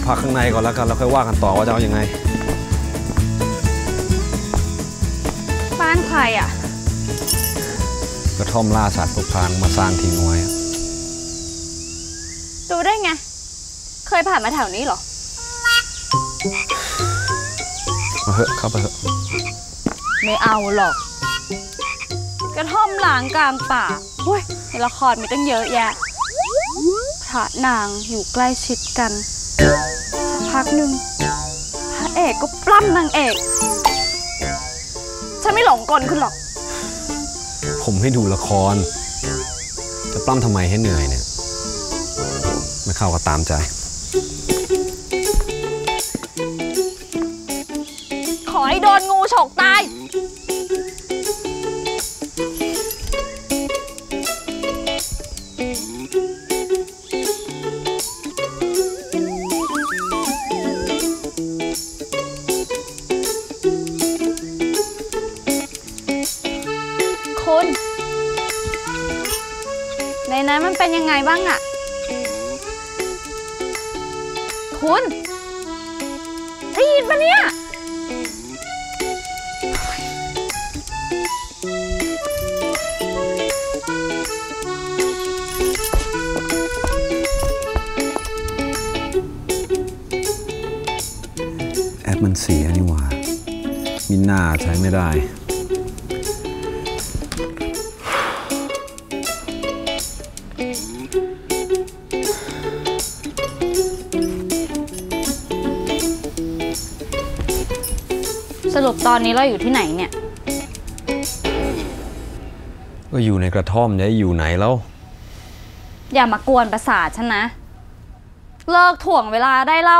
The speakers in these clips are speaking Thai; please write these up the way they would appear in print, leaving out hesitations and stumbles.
พักข้างในก่อนแล้วกันแล้วค่อยว่ากันต่อว่าจะเอายังไงบ้านใครอ่ะกระท่อมล่าสัตว์พวกพรางมาสร้างทิ้งไว้ดูได้ไงเคยผ่านมาแถวนี้เหรอมาเถอะเข้าไปเถอะไม่เอาหรอกกระท่อมล้างกลางป่าเฮ้ยในละครมีตั้งเยอะแยะพระนางอยู่ใกล้ชิดกันสักพักหนึ่งพระเอกก็ปล้ำนางเอกฉันไม่หลงกลคุณหรอกผมให้ดูละครจะปล้ำทำไมให้เหนื่อยเนี่ยไม่เข้าก็ตามใจขอให้โดนงูฉกตายคุณในนั้นมันเป็นยังไงบ้างอะคุณได้ยินปะเนี่ยแอปมันเสียนี่หว่ามิน่าใช้ไม่ได้สรุปตอนนี้เราอยู่ที่ไหนเนี่ยก็อยู่ในกระท่อมจะอยู่ไหนแล้วอย่ามากวนประสาทฉันนะเลิกถ่วงเวลาได้เล่า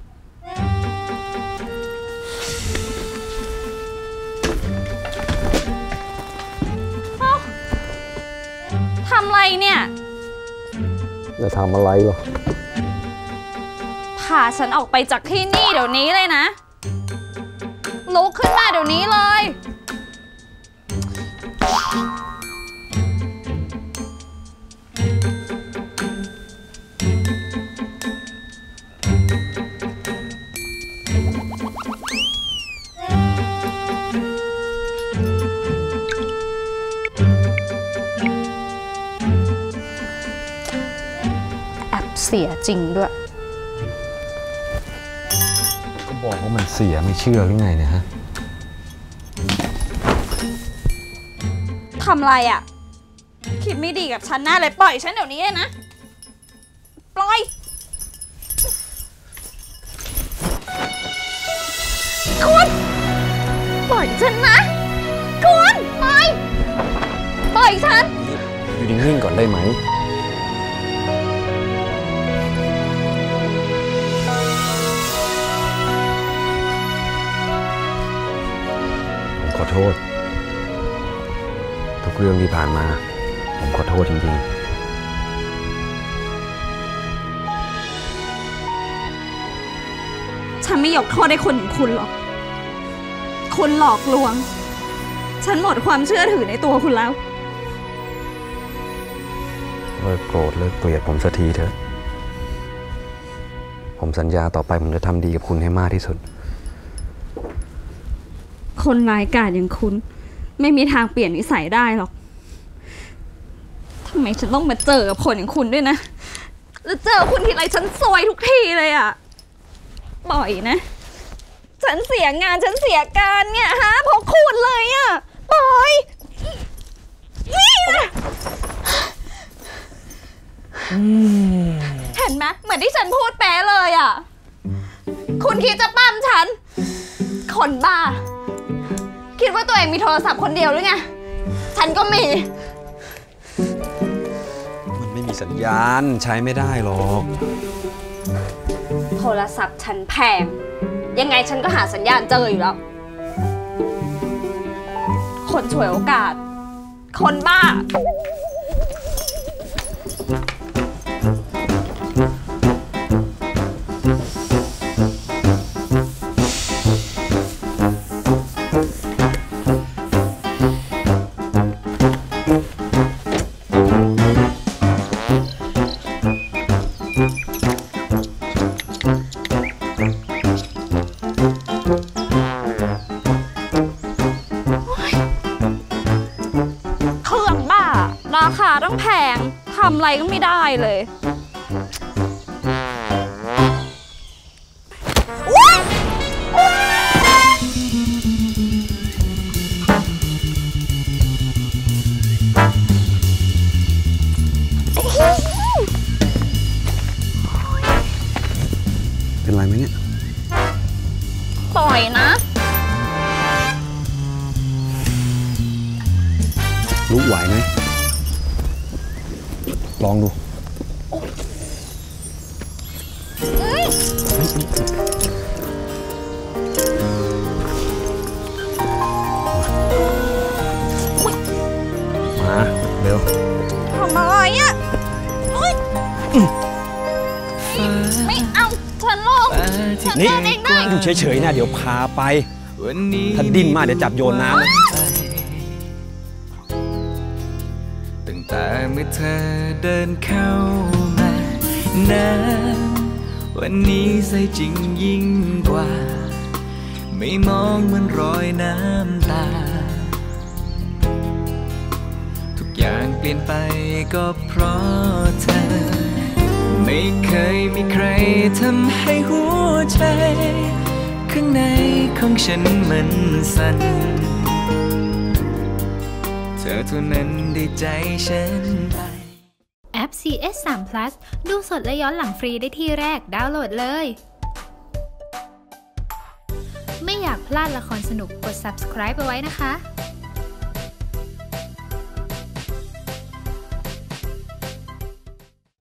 ทำไรเนี่ยจะทำอะไรหรอพาฉันออกไปจากที่นี่เดี๋ยวนี้เลยนะลุกขึ้นมาเดี๋ยวนี้เลยแอบเสียจริงด้วยก็บอกว่ามันเสียไม่เชื่อหรือไงเนี่ยฮะทำอะไรอ่ะคิดไม่ดีกับฉันแน่เลยปล่อยฉันเดี๋ยวนี้เลยนะปล่อยคุณปล่อยฉันนะคุณปล่อยฉันอยู่นิ่งๆก่อนได้ไหมผมขอโทษทุกเรื่องที่ผ่านมาผมขอโทษจริงๆฉันไม่ยกโทษให้คนอย่างคุณหรอกคุณหลอกลวงฉันหมดความเชื่อถือในตัวคุณแล้วเลิกโกรธเลิกเกลียดผมสักทีเถอะผมสัญญาต่อไปผมจะทำดีกับคุณให้มากที่สุดคนร้ายกาจอย่างคุณไม่มีทางเปลี่ยนนิสัยได้หรอกทำไมฉันต้องมาเจอกับคนอย่างคุณด้วยนะแล้วเจอคุณทีไรฉันซวยทุกทีเลยอ่ะปล่อยนะฉันเสียงานฉันเสียการเนี่ยฮะเพราะคุณเลยอ่ะปล่อยนี่นะเห็นไหมเหมือนที่ฉันพูดแปะเลยอ่ะคุณคิดจะปั้มฉันคนบ้าคิดว่าตัวเองมีโทรศัพท์คนเดียวหรือไงฉันก็มีมันไม่มีสัญญาณใช้ไม่ได้หรอกโทรศัพท์ฉันแพงยังไงฉันก็หาสัญญาณเจออยู่แล้วคนฉวยโอกาสคนบ้าเลยเป็นไรไหมเนี่ยปล่อยนะลุกไหวไหมลองดูมาเร็วทำอะไรอ่ะไม่เอาฉันลงฉันนี่เดินเองได้อยู่เฉยๆนะเดี๋ยวพาไปถ้าดิ้นมากเดี๋ยวจับโยนน้ำเลยตั้งแต่เมื่อเธอเดินเข้ามานั้นวันนี้ใส่จริงยิ่งกว่าไม่มองเหมือนรอยน้ำตาทุกอย่างเปลี่ยนไปก็เพราะเธอไม่เคยมีใครทำให้หัวใจข้างในของฉันมันสั่นเธอเท่านั้นได้ใจฉันไปแอป CS3 Plus ดูสดและย้อนหลังฟรีได้ที่แรกดาวน์โหลดเลย ไม่อยากพลาดละครสนุกกด subscribe เอาไว้นะคะ